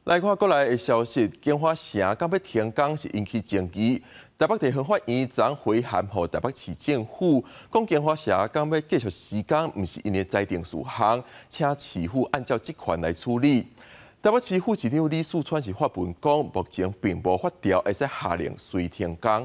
来看国内的消息，金华城敢要停工是引起争议。台北地方法院昨回函予台北市政府，讲金华城敢要继续施工，毋是因为裁定事项，请市府按照职权来处理。台北市副市长李树川是发文讲，目前并无法条会使下令随停工。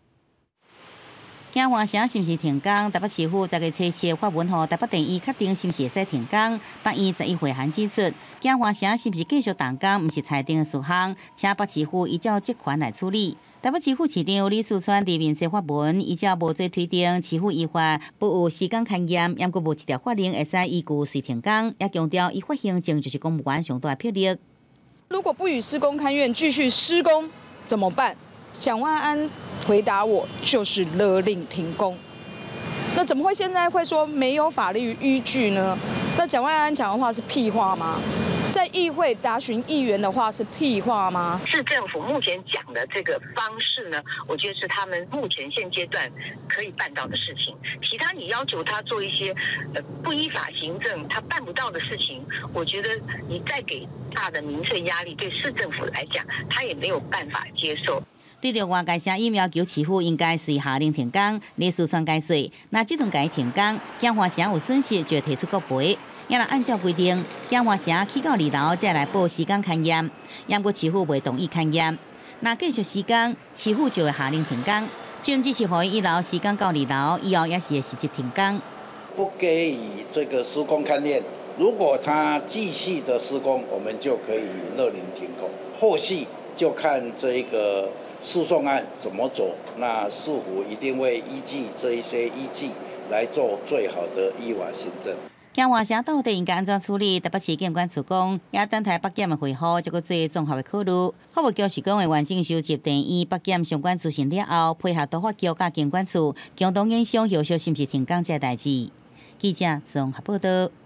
金华城是毋是停工？台北市府昨个初7发文予台北地院确定是毋是会使停工。北院11回函指出，金华城是毋是继续动工，毋是裁定的事项，请北市府依照职权来处理。台北市副市长李树川伫面试发文，依照无罪推定，市府依法不有施工勘验，也阁无一条法令会使依据随停工，也强调依法行政就是公务员上大的魄力。 如果不予施工勘验，继续施工怎么办？蒋万安回答我就是勒令停工。那怎么会现在会说没有法律依据呢？那蒋万安讲的话是屁话吗？在议会答询议员的话是屁话吗？ 市政府目前讲的这个方式呢，我觉得是他们目前现阶段可以办到的事情。其他你要求他做一些不依法行政，他办不到的事情，我觉得你再给大的民粹压力，对市政府来讲，他也没有办法接受。 对着外界声音要求市府应该随下令停工，李树川解释，那即阵改停工，金华城有损失就提出国赔。也若按照规定，金华城起到2楼才来报施工勘验，也不过市府未同意勘验。那继续施工，市府就会下令停工。即只是予伊1楼施工到2楼，以后也是会实际停工。 不给予这个施工勘验，如果他继续的施工，我们就可以勒令停工。后续就看这一个。 诉讼案怎么走？那市府一定会依据这一些依据来做最好的依法行政。 金华城到底应该安怎处理？台北市监管处讲，也等待北检的回复，再搁做综合的考虑。法务局是讲会完整收集地院、北检相关资讯了后，配合都法局甲监管处共同研商后续是毋是停工这代志。记者综合报道。